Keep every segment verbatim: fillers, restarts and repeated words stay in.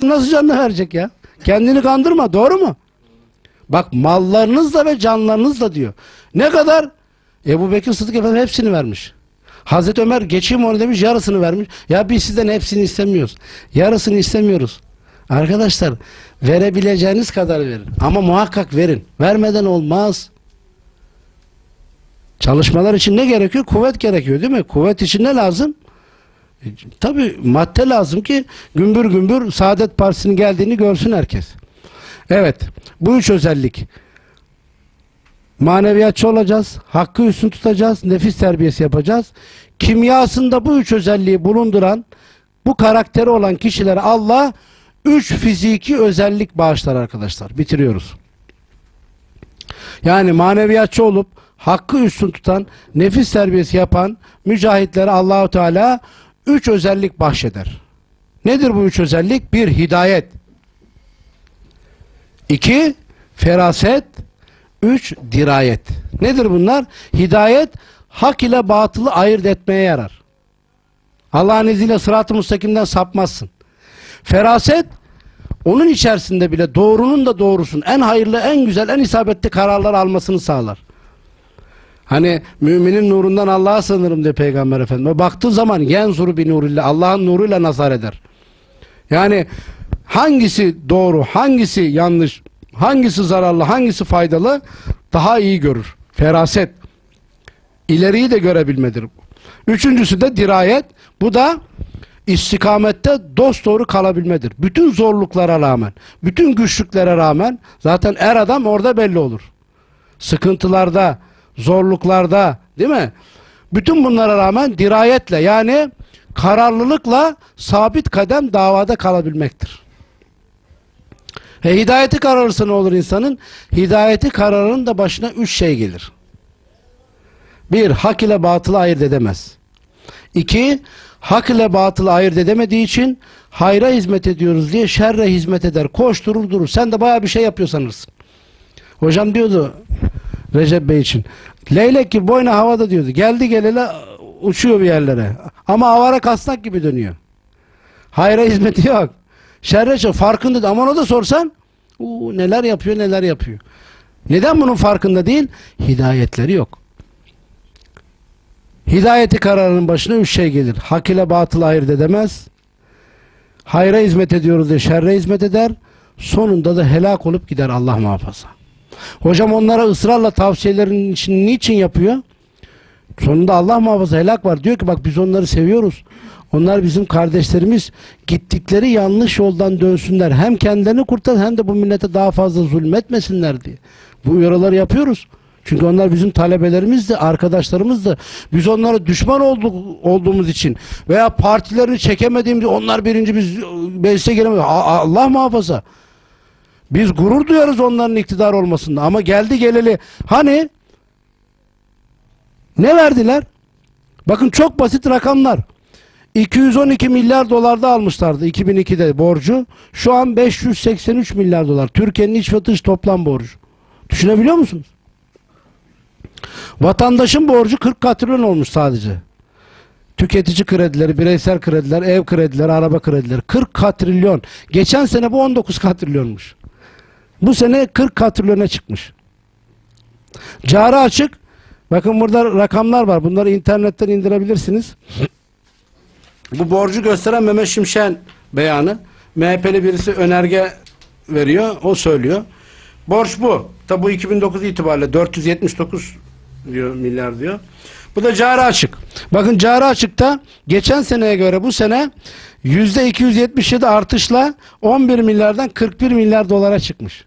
nasıl canını verecek ya? Kendini kandırma, doğru mu? Bak, mallarınızla ve canlarınızla diyor. Ne kadar? Ebu Bekir Sıddık Efendi hepsini vermiş. Hazreti Ömer geçeyim onu demiş, yarısını vermiş. Ya biz sizden hepsini istemiyoruz. Yarısını istemiyoruz. Arkadaşlar, verebileceğiniz kadar verin. Ama muhakkak verin. Vermeden olmaz. Çalışmalar için ne gerekiyor? Kuvvet gerekiyor, değil mi? Kuvvet için ne lazım? E, tabii madde lazım ki gümbür gümbür Saadet Partisi'nin geldiğini görsün herkes. Evet, bu üç özellik. Maneviyatçı olacağız, hakkı üstün tutacağız, nefis terbiyesi yapacağız. Kimyasında bu üç özelliği bulunduran, bu karakteri olan kişilere Allah üç fiziki özellik bağışlar arkadaşlar. Bitiriyoruz. Yani maneviyatçı olup hakkı üstün tutan, nefis terbiyesi yapan mücahitlere Allahu Teala üç özellik bahşeder. Nedir bu üç özellik? Bir, hidayet. İki, feraset. Üç, dirayet. Nedir bunlar? Hidayet, hak ile batılı ayırt etmeye yarar. Allah'ın izniyle sırat-ı müstakimden sapmazsın. Feraset, onun içerisinde bile doğrunun da doğrusun, en hayırlı, en güzel, en isabetli kararlar almasını sağlar. Hani müminin nurundan Allah'a sığınırım diye Peygamber Efendimiz. Baktığı zaman yenzuru bi nurillah, Allah'ın nuruyla nazar eder. Yani hangisi doğru, hangisi yanlış, hangisi zararlı, hangisi faydalı daha iyi görür. Feraset. İleriyi de görebilmedir. Üçüncüsü de dirayet. Bu da istikamette dosdoğru kalabilmedir. Bütün zorluklara rağmen, bütün güçlüklere rağmen zaten er adam orada belli olur. Sıkıntılarda, zorluklarda, değil mi? Bütün bunlara rağmen dirayetle, yani kararlılıkla sabit kadem davada kalabilmektir. E, hidayeti kararırsa ne olur insanın? Hidayeti kararının da başına üç şey gelir. Bir, hak ile batılı ayırt edemez. İki, hak ile batılı ayırt edemediği için hayra hizmet ediyoruz diye şerre hizmet eder. Koşturur durur. Sen de bayağı bir şey yapıyor sanırsın. Hocam diyordu Recep Bey için. Leylek gibi boynu havada diyordu. Geldi geleli uçuyor bir yerlere. Ama avara kasnak gibi dönüyor. Hayra hizmeti yok. Şerre çok farkında. Ama ona da sorsan uu, neler yapıyor neler yapıyor. Neden bunun farkında değil? Hidayetleri yok. Hidayeti kararının başına üç şey gelir. Hak ile batılı ayırt edemez. Hayra hizmet ediyoruz diye şerre hizmet eder. Sonunda da helak olup gider, Allah muhafaza. Hocam onlara ısrarla tavsiyelerin için niçin yapıyor? Sonunda Allah muhafaza helak var. Diyor ki bak biz onları seviyoruz. Onlar bizim kardeşlerimiz. Gittikleri yanlış yoldan dönsünler. Hem kendilerini kurtar hem de bu millete daha fazla zulmetmesinler diye. Bu uyarıları yapıyoruz. Çünkü onlar bizim talebelerimizdi, arkadaşlarımızdı. Biz onlara düşman olduk, olduğumuz için veya partilerini çekemediğimiz, onlar birinci biz meclise giremedik. Allah muhafaza. Biz gurur duyarız onların iktidar olmasında. Ama geldi geleli hani ne verdiler? Bakın çok basit rakamlar. iki yüz on iki milyar dolarda almışlardı iki bin ikide borcu. Şu an beş yüz seksen üç milyar dolar. Türkiye'nin iç ve dış toplam borcu. Düşünebiliyor musunuz? Vatandaşın borcu kırk katrilyon olmuş sadece. Tüketici kredileri, bireysel krediler, ev kredileri, araba kredileri. kırk katrilyon. Geçen sene bu on dokuz katrilyonmuş. Bu sene kırk katrilyona çıkmış. Cari açık. Bakın burada rakamlar var. Bunları internetten indirebilirsiniz. Bu borcu gösteren Mehmet Şimşek'in beyanı. M H P'li birisi önerge veriyor. O söylüyor. Borç bu. Tabi bu iki bin dokuz itibariyle dört yüz yetmiş dokuz diyor, milyar diyor. Bu da cari açık. Bakın cari açıkta geçen seneye göre bu sene yüzde iki yüz yetmiş yedi artışla on bir milyardan kırk bir milyar dolara çıkmış.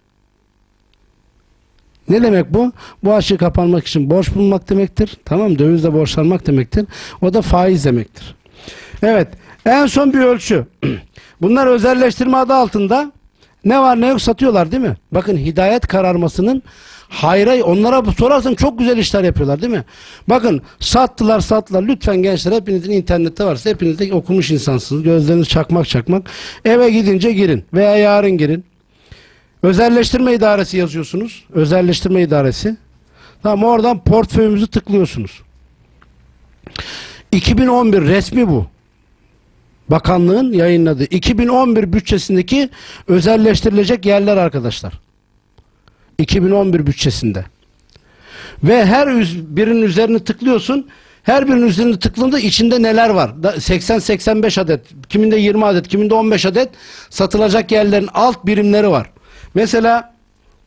Ne demek bu? Bu açığı kapanmak için borç bulmak demektir. Tamam, dövizle borçlanmak demektir. O da faiz demektir. Evet. En son bir ölçü. Bunlar özelleştirme adı altında ne var ne yok satıyorlar, değil mi? Bakın hidayet kararmasının hayra, onlara sorarsan çok güzel işler yapıyorlar, değil mi? Bakın sattılar sattılar. Lütfen gençler, hepinizin internette varsa, hepiniz de okumuş insansınız. Gözleriniz çakmak çakmak. Eve gidince girin veya yarın girin. Özelleştirme idaresi yazıyorsunuz. Özelleştirme idaresi. Tamam, oradan portföyümüzü tıklıyorsunuz. iki bin on bir resmi bu. Bakanlığın yayınladığı iki bin on bir bütçesindeki özelleştirilecek yerler arkadaşlar. iki bin on bir bütçesinde. Ve her birinin üzerine tıklıyorsun. Her birinin üzerine tıkladığında içinde neler var? seksen seksen beş adet, kiminde yirmi adet, kiminde on beş adet satılacak yerlerin alt birimleri var. Mesela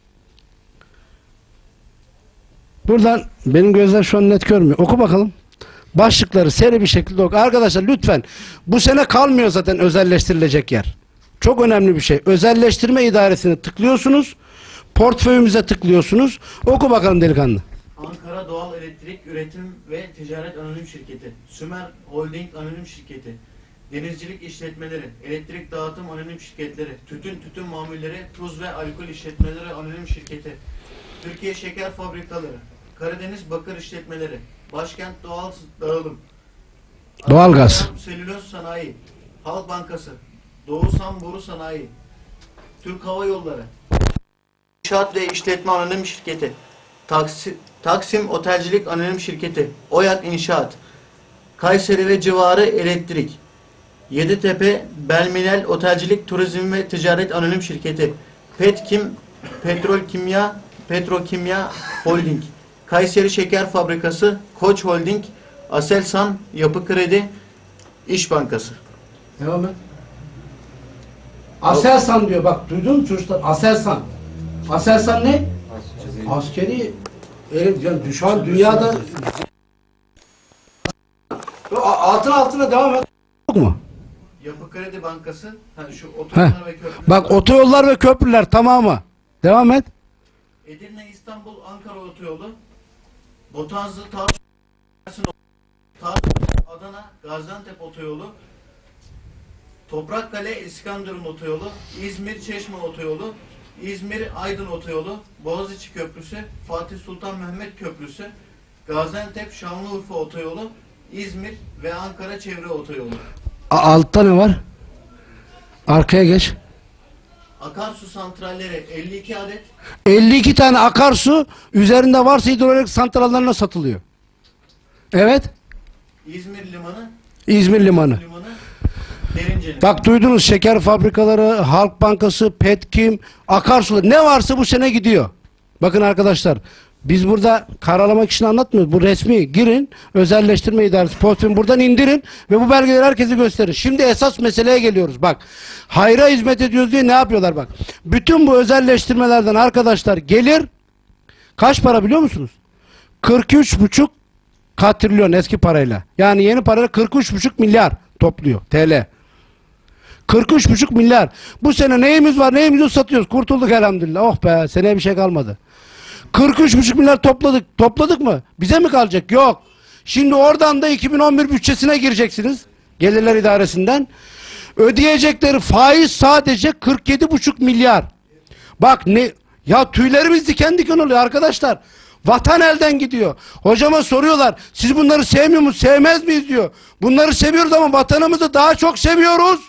buradan benim gözler şu an net görmüyor. Oku bakalım. Başlıkları seri bir şekilde oku. Arkadaşlar lütfen, bu sene kalmıyor zaten özelleştirilecek yer. Çok önemli bir şey. Özelleştirme idaresine tıklıyorsunuz. Portföyümüze tıklıyorsunuz. Oku bakalım delikanlı. Ankara Doğal Elektrik Üretim ve Ticaret Anonim Şirketi, Sümer Holding Anonim Şirketi, Denizcilik İşletmeleri, Elektrik Dağıtım Anonim Şirketleri, Tütün Tütün Mamulleri, Tuz ve Alkol İşletmeleri Anonim Şirketi, Türkiye Şeker Fabrikaları, Karadeniz Bakır İşletmeleri, Başkent Doğal Dağılım, Doğalgaz, Ankara Selüloz Sanayi, Halk Bankası, Doğu Sam Boru Sanayi, Türk Hava Yolları, İnşaat ve İşletme Anonim Şirketi, Taksi, Taksim Otelcilik Anonim Şirketi, Oyak İnşaat, Kayseri ve Civarı Elektrik, Yeditepe Belminel Otelcilik Turizm ve Ticaret Anonim Şirketi, Petkim Petrol Kimya Petrokimya Holding, Kayseri Şeker Fabrikası, Koç Holding, Aselsan Yapı Kredi, İş Bankası. Devam et. Aselsan diyor, bak duydun mu çocuklar? Aselsan. Aselsan ne? Askeri evet, yani şu an dünyada altına altına devam et. Yok mu? Yapı Kredi Bankası, hani şu otoyollar ve köprüler. Bak otoyollar ve köprüler tamamı. Devam et. Edirne, İstanbul, Ankara Otoyolu, Botanzı, Tarsus, Adana, Gaziantep Otoyolu, Toprakkale, İskenderun Otoyolu, İzmir, Çeşme Otoyolu, İzmir, Aydın Otoyolu, Boğaziçi Köprüsü, Fatih Sultan Mehmet Köprüsü, Gaziantep, Şanlıurfa Otoyolu, İzmir ve Ankara Çevre Otoyolu. A altta ne var? Arkaya geç. Akarsu santralleri elli iki adet. elli iki tane akarsu üzerinde varsa hidroelektrik santrallerine satılıyor. Evet. İzmir Limanı. İzmir Limanı. Limanı. Derince'nin. Bak duydunuz, şeker fabrikaları, Halk Bankası, Petkim, akarsular ne varsa bu sene gidiyor. Bakın arkadaşlar, biz burada karalamak için anlatmıyoruz. Bu resmi girin, özelleştirme idaresi portföyünü buradan indirin ve bu belgeleri herkese gösterin. Şimdi esas meseleye geliyoruz. Bak, hayra hizmet ediyoruz diye ne yapıyorlar bak. Bütün bu özelleştirmelerden arkadaşlar gelir kaç para biliyor musunuz? kırk üç buçuk katrilyon eski parayla. Yani yeni parayla kırk üç buçuk milyar topluyor T L. kırk üç buçuk milyar. Bu sene neyimiz var neyimiz yok satıyoruz. Kurtulduk elhamdülillah. Oh be, seneye bir şey kalmadı. kırk üç buçuk milyar topladık. Topladık mı? Bize mi kalacak? Yok. Şimdi oradan da iki bin on bir bütçesine gireceksiniz. Gelirler idaresinden. Ödeyecekleri faiz sadece kırk yedi buçuk milyar. Bak ne ya, tüylerimiz diken diken oluyor arkadaşlar. Vatan elden gidiyor. Hocama soruyorlar, siz bunları sevmiyor musunuz? Sevmez miyiz diyor. Bunları seviyoruz ama vatanımızı daha çok seviyoruz.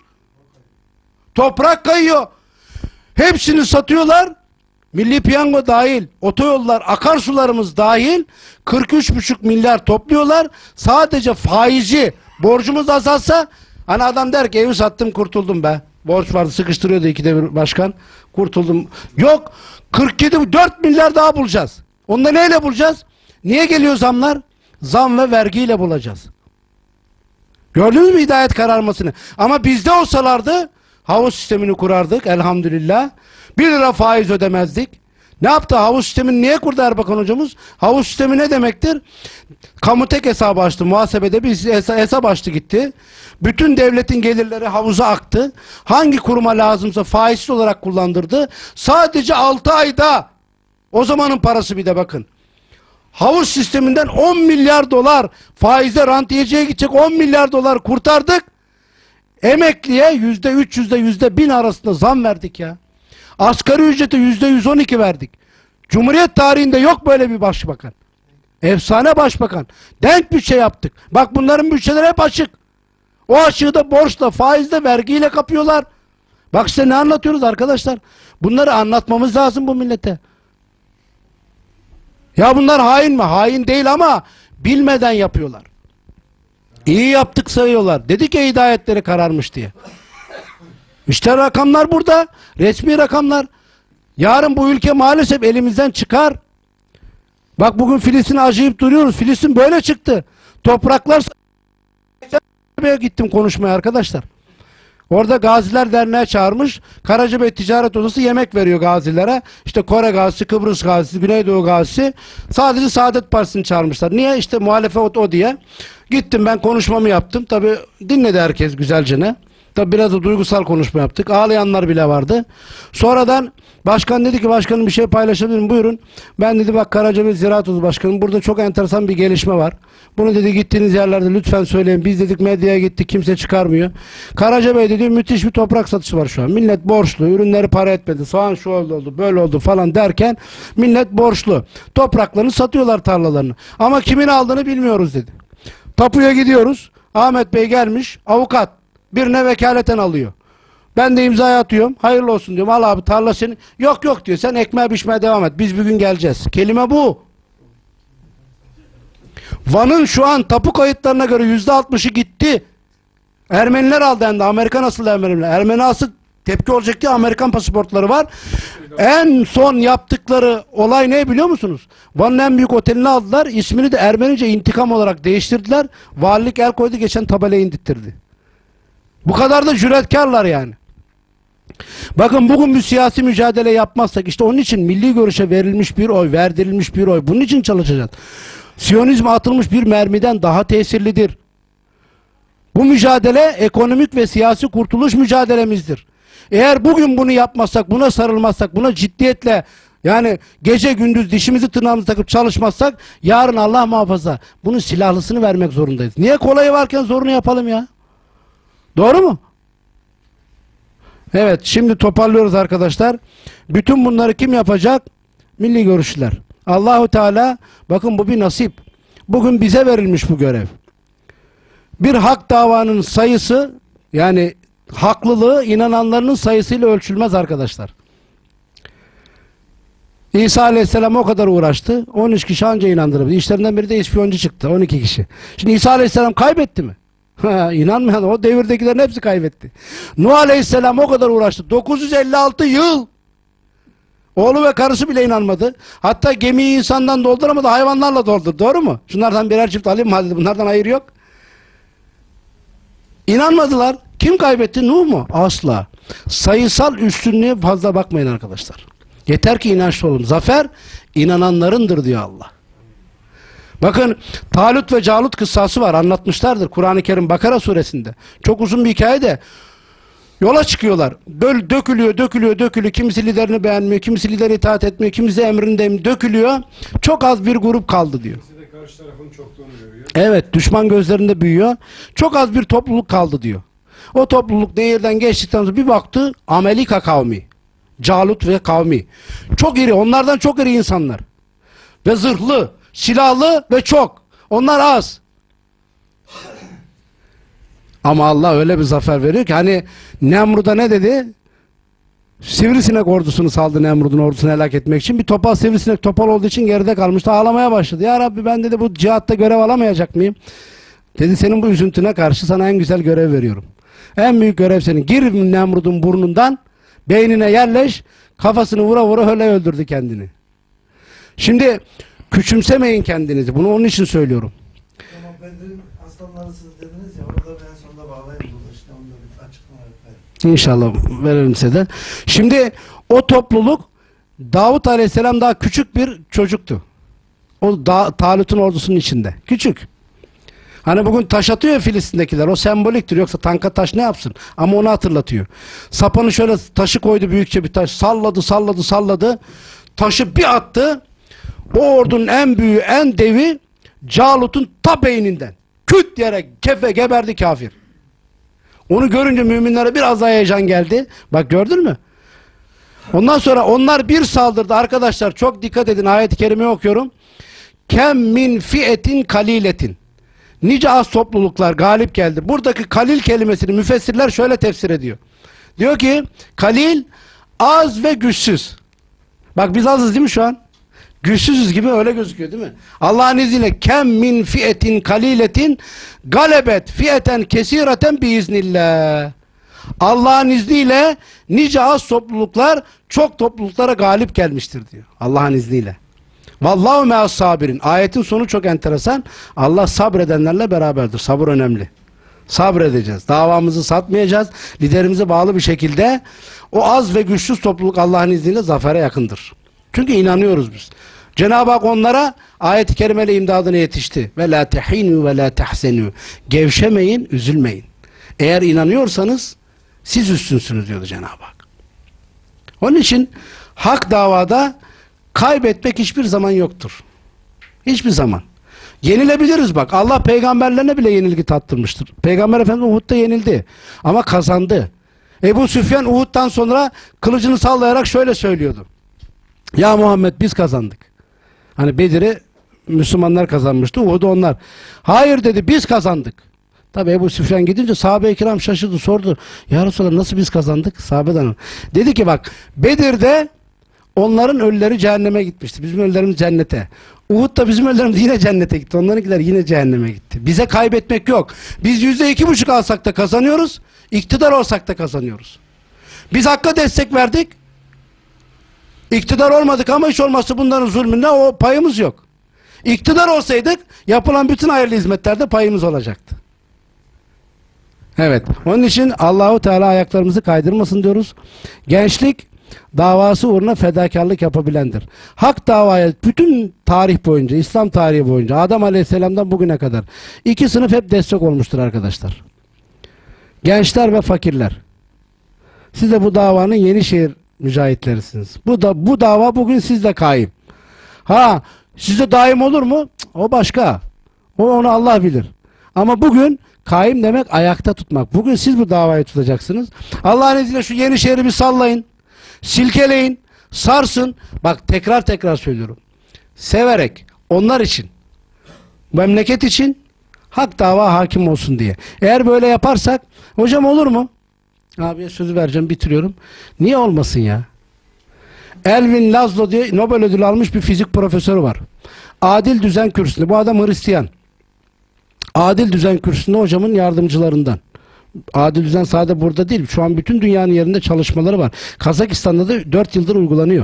Toprak kayıyor. Hepsini satıyorlar. Milli Piyango dahil, otoyollar, akarsularımız dahil kırk üç buçuk milyar topluyorlar. Sadece faizi, borcumuz azalsa, hani adam der ki evi sattım kurtuldum be. Borç vardı, sıkıştırıyordu ikide bir başkan. Kurtuldum. Yok, kırk yedi dört milyar daha bulacağız. Onu da neyle bulacağız? Niye geliyor zamlar? Zam ve vergiyle bulacağız. Gördünüz mü hidayet kararmasını? Ama bizde olsalardı havuz sistemini kurardık elhamdülillah. Bir lira faiz ödemezdik. Ne yaptı? Havuz sistemini niye kurdu Erbakan hocamız? Havuz sistemi ne demektir? Kamu tek hesabı açtı. Muhasebede bir hesap açtı gitti. Bütün devletin gelirleri havuza aktı. Hangi kuruma lazımsa faizsiz olarak kullandırdı. Sadece altı ayda, o zamanın parası bir de bakın. Havuz sisteminden on milyar dolar faize, rantiyeciye gidecek on milyar dolar kurtardık. Emekliye yüzde üç, yüzde yüzde bin arasında zam verdik ya. Asgari ücrete yüzde yüz on iki verdik. Cumhuriyet tarihinde yok böyle bir başbakan. Efsane başbakan. Denk bütçe yaptık. Bak bunların bütçeleri hep açık. O açığı da borçla, faizle, vergiyle kapıyorlar. Bak size ne anlatıyoruz arkadaşlar. Bunları anlatmamız lazım bu millete. Ya bunlar hain mi? Hain değil ama bilmeden yapıyorlar. İyi yaptık sayıyorlar. Dedik ya hidayetleri kararmış diye. İşte rakamlar burada. Resmi rakamlar. Yarın bu ülke maalesef elimizden çıkar. Bak bugün Filistin'e acıyıp duruyoruz. Filistin böyle çıktı. Topraklar gittim konuşmaya arkadaşlar. Orada Gaziler Derneği çağırmış. Karacabey Ticaret Odası yemek veriyor gazilere. İşte Kore gazisi, Kıbrıs gazisi, Güneydoğu gazisi. Sadece Saadet Partisi'ni çağırmışlar. Niye? İşte muhalefet o diye. Gittim ben konuşmamı yaptım. Tabi dinledi herkes güzelce ne. Tabi biraz da duygusal konuşma yaptık. Ağlayanlar bile vardı. Sonradan başkan dedi ki başkanım bir şey paylaşabilirim buyurun. Ben dedi bak Karacabey Ziraat Odası Başkanım burada çok enteresan bir gelişme var. Bunu dedi gittiğiniz yerlerde lütfen söyleyin. Biz dedik medyaya gittik kimse çıkarmıyor. Karacabey dedi müthiş bir toprak satışı var şu an. Millet borçlu. Ürünleri para etmedi. Soğan şu oldu, oldu böyle oldu falan derken millet borçlu. Topraklarını satıyorlar tarlalarını. Ama kimin aldığını bilmiyoruz dedi. Tapuya gidiyoruz. Ahmet Bey gelmiş avukat. Birine vekaleten alıyor. Ben de imzaya atıyorum. Hayırlı olsun diyorum. Al abi tarla senin. Yok yok diyor. Sen ekmeğe biçmeye devam et. Biz bugün geleceğiz. Kelime bu. Van'ın şu an tapu kayıtlarına göre yüzde altmışı gitti. Ermeniler aldı hem de. Amerikan asıllı Ermeniler. Ermeni asıl tepki olacak diye Amerikan pasaportları var. En son yaptıkları olay ne biliyor musunuz? Van'ın en büyük otelini aldılar. İsmini de Ermenice intikam olarak değiştirdiler. Valilik el koydu. Geçen tabelayı indirttirdi. Bu kadar da cüretkarlar yani. Bakın bugün bir siyasi mücadele yapmazsak işte onun için milli görüşe verilmiş bir oy, verdirilmiş bir oy. Bunun için çalışacağız. Siyonizme atılmış bir mermiden daha tesirlidir. Bu mücadele ekonomik ve siyasi kurtuluş mücadelemizdir. Eğer bugün bunu yapmazsak, buna sarılmazsak, buna ciddiyetle yani gece gündüz dişimizi tırnağımızı takıp çalışmazsak yarın Allah muhafaza bunun silahlısını vermek zorundayız. Niye kolayı varken zorunu yapalım ya? Doğru mu? Evet şimdi toparlıyoruz arkadaşlar. Bütün bunları kim yapacak? Milli görüşçüler. Allahu Teala bakın bu bir nasip. Bugün bize verilmiş bu görev. Bir hak davanın sayısı yani haklılığı inananlarının sayısıyla ölçülmez arkadaşlar. İsa Aleyhisselam o kadar uğraştı. on üç kişi anca inandırıldı. İşlerinden biri de ispiyoncu çıktı. on iki kişi. Şimdi İsa Aleyhisselam kaybetti mi? Ha, inanmayan o devirdekilerin hepsi kaybetti. Nuh Aleyhisselam o kadar uğraştı. dokuz yüz elli altı yıl. Oğlu ve karısı bile inanmadı. Hatta gemiyi insandan dolduramadı, hayvanlarla doldurdu. Doğru mu? Şunlardan birer çift alayım mı? Bunlardan hayır yok. İnanmadılar. Kim kaybetti? Nuh mu? Asla. Sayısal üstünlüğe fazla bakmayın arkadaşlar. Yeter ki inançlı olun. Zafer inananlarındır diyor Allah. Bakın Talut ve Calut kıssası var. Anlatmışlardır Kur'an-ı Kerim Bakara suresinde. Çok uzun bir hikaye de yola çıkıyorlar. Böyle dökülüyor, dökülüyor, dökülüyor. Kimisi liderini beğenmiyor, kimisi lideri itaat etmiyor, kimisi emrinde dökülüyor. Çok az bir grup kaldı diyor. Kimisi de karşı tarafın çokluğunu görüyor. Evet, düşman gözlerinde büyüyor. Çok az bir topluluk kaldı diyor. O topluluk nehirden geçtikten sonra bir baktı Amelika kavmi. Calut ve kavmi. Çok iri, onlardan çok iri insanlar. Ve zırhlı, silahlı ve çok. Onlar az. Ama Allah öyle bir zafer veriyor ki hani Nemrut'a ne dedi? Sivrisinek ordusunu saldı Nemrut'un ordusunu helak etmek için. Bir topal sivrisinek topal olduğu için geride kalmıştı. Ağlamaya başladı. Ya Rabbi ben dedi bu cihatta görev alamayacak mıyım? Dedi senin bu üzüntüne karşı sana en güzel görev veriyorum. En büyük görev senin. Gir Nemrut'un burnundan beynine yerleş. Kafasını vura vura öyle öldürdü kendini. Şimdi küçümsemeyin kendinizi. Bunu onun için söylüyorum. Ama Bedir'in aslanlarısınız dediniz ya orada en sonunda bağlayayım burada işte onu da bir açıklama yapayım. İnşallah veririm size de. Şimdi o topluluk Davut Aleyhisselam daha küçük bir çocuktu. O da, Talut'un ordusunun içinde. Küçük. Hani bugün taş atıyor ya Filistin'dekiler. O semboliktir. Yoksa tanka taş ne yapsın? Ama onu hatırlatıyor. Sapanı şöyle taşı koydu büyükçe bir taş. Salladı salladı salladı. Taşı bir attı. O ordunun en büyüğü en devi Calut'un ta beyninden. Küt diyerek kefe geberdi kafir. Onu görünce müminlere biraz daha heyecan geldi. Bak gördün mü? Ondan sonra onlar bir saldırdı arkadaşlar. Çok dikkat edin ayet-i kerimeyi okuyorum. Kem min fiyetin kaliletin. Nice az topluluklar galip geldi. Buradaki kalil kelimesini müfessirler şöyle tefsir ediyor. Diyor ki kalil az ve güçsüz. Bak biz azız değil mi şu an? Güçsüzüz gibi öyle gözüküyor değil mi? Allah'ın izniyle kem min fiyetin kaliletin galebet fiyeten kesireten biiznillah. Allah'ın izniyle nice az topluluklar çok topluluklara galip gelmiştir diyor. Allah'ın izniyle. Vallahu me'as sabirin. Ayetin sonu çok enteresan. Allah sabredenlerle beraberdir. Sabır önemli. Sabredeceğiz. Davamızı satmayacağız. Liderimize bağlı bir şekilde o az ve güçsüz topluluk Allah'ın izniyle zafere yakındır. Çünkü inanıyoruz biz. Cenab-ı Hak onlara ayet-i kerimeyle imdadına yetişti. Ve la tehinu ve la tahsenu. Gevşemeyin, üzülmeyin. Eğer inanıyorsanız siz üstünsünüz diyordu Cenab-ı Hak. Onun için hak davada kaybetmek hiçbir zaman yoktur. Hiçbir zaman. Yenilebiliriz bak. Allah peygamberlerine bile yenilgi tattırmıştır. Peygamber Efendimiz Uhud'da yenildi. Ama kazandı. Ebu Süfyan Uhud'dan sonra kılıcını sallayarak şöyle söylüyordu. Ya Muhammed biz kazandık. Hani Bedir'i Müslümanlar kazanmıştı. Uhud'u onlar. Hayır dedi biz kazandık. Tabi Ebu Süfyan gidince sahabe-i kiram şaşırdı, sordu. Ya Resulallah nasıl biz kazandık? Sahabeden. Dedi ki bak Bedir'de onların ölüleri cehenneme gitmişti. Bizim ölülerimiz cennete. Uhud'da bizim ölülerimiz yine cennete gitti. Onlarınkiler yine cehenneme gitti. Bize kaybetmek yok. Biz yüzde iki buçuk alsak da kazanıyoruz. İktidar olsak da kazanıyoruz. Biz Hakk'a destek verdik. İktidar olmadık ama hiç olmazsa bunların zulmünde o payımız yok. İktidar olsaydık yapılan bütün hayırlı hizmetlerde payımız olacaktı. Evet. Onun için Allahu Teala ayaklarımızı kaydırmasın diyoruz. Gençlik davası uğruna fedakarlık yapabilendir. Hak davaya bütün tarih boyunca, İslam tarihi boyunca Adem Aleyhisselam'dan bugüne kadar iki sınıf hep destek olmuştur arkadaşlar. Gençler ve fakirler. Siz de bu davanın Yenişehir mücahitlerisiniz. Bu da bu dava bugün sizde kaim. Ha, sizde daim olur mu? Cık, o başka. O onu Allah bilir. Ama bugün kaim demek ayakta tutmak. Bugün siz bu davayı tutacaksınız. Allah'ın izniyle şu Yenişehir'i bir sallayın. Silkeleyin. Sarsın. Bak tekrar tekrar söylüyorum. Severek. Onlar için. Memleket için. Hak dava hakim olsun diye. Eğer böyle yaparsak hocam olur mu? Abiye sözü vereceğim, bitiriyorum. Niye olmasın ya? Elvin Laszlo diye Nobel ödülü almış bir fizik profesörü var. Adil Düzen Kürsüsünde. Bu adam Hristiyan. Adil Düzen Kürsüsünde hocamın yardımcılarından. Adil Düzen sadece burada değil. Şu an bütün dünyanın yerinde çalışmaları var. Kazakistan'da da dört yıldır uygulanıyor.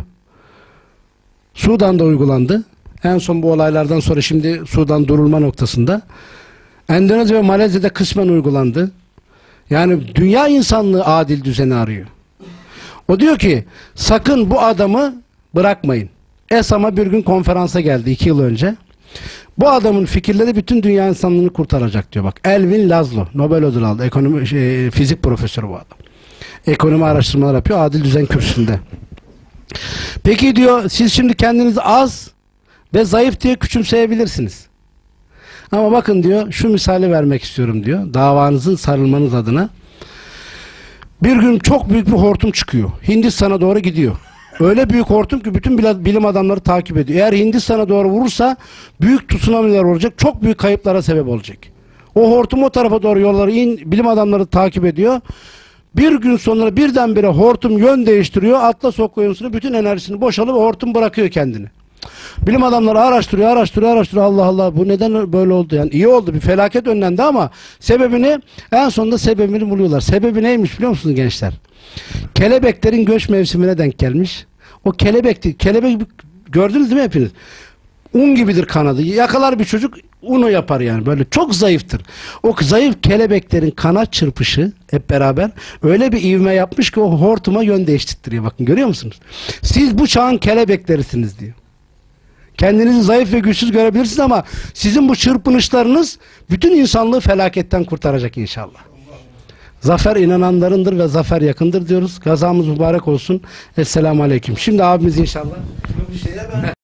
Sudan'da uygulandı. En son bu olaylardan sonra şimdi Sudan durulma noktasında. Endonezya ve Malezya'da kısmen uygulandı. Yani dünya insanlığı adil düzeni arıyor. O diyor ki sakın bu adamı bırakmayın. Esam'a bir gün konferansa geldi iki yıl önce. Bu adamın fikirleri bütün dünya insanlığını kurtaracak diyor bak. Elvin Laszlo Nobel ödülü aldı. Ekonomi, şey, fizik profesörü bu adam. Ekonomi araştırmalar yapıyor Adil Düzen Kürsüsü'nde. Peki diyor siz şimdi kendinizi az ve zayıf diye küçümseyebilirsiniz. Ama bakın diyor şu misali vermek istiyorum diyor. Davanızın sarılmanız adına. Bir gün çok büyük bir hortum çıkıyor. Hindistan'a doğru gidiyor. Öyle büyük hortum ki bütün bilim adamları takip ediyor. Eğer Hindistan'a doğru vurursa büyük tsunamiler olacak. Çok büyük kayıplara sebep olacak. O hortum o tarafa doğru yolları in, bilim adamları takip ediyor. Bir gün sonra birdenbire hortum yön değiştiriyor. Atlas Okyanusu'na bütün enerjisini boşalıp hortum bırakıyor kendini. Bilim adamları araştırıyor, araştırıyor, araştırıyor. Allah Allah bu neden böyle oldu? Yani iyi oldu bir felaket önlendi ama sebebini en sonunda sebebini buluyorlar. Sebebi neymiş biliyor musunuz gençler? Kelebeklerin göç mevsimine denk gelmiş. O kelebekti. Kelebek gördünüz değil mi hepiniz? Un gibidir kanadı. Yakalar bir çocuk unu yapar yani. Böyle çok zayıftır. O zayıf kelebeklerin kanat çırpışı hep beraber öyle bir ivme yapmış ki o hortuma yön değiştiriyor. Bakın görüyor musunuz? Siz bu çağın kelebeklerisiniz diyor. Kendinizi zayıf ve güçsüz görebilirsiniz ama sizin bu çırpınışlarınız bütün insanlığı felaketten kurtaracak inşallah. Zafer inananlarındır ve zafer yakındır diyoruz. Gazamız mübarek olsun. Esselamu Aleyküm. Şimdi abimiz inşallah. Bir şeye ben...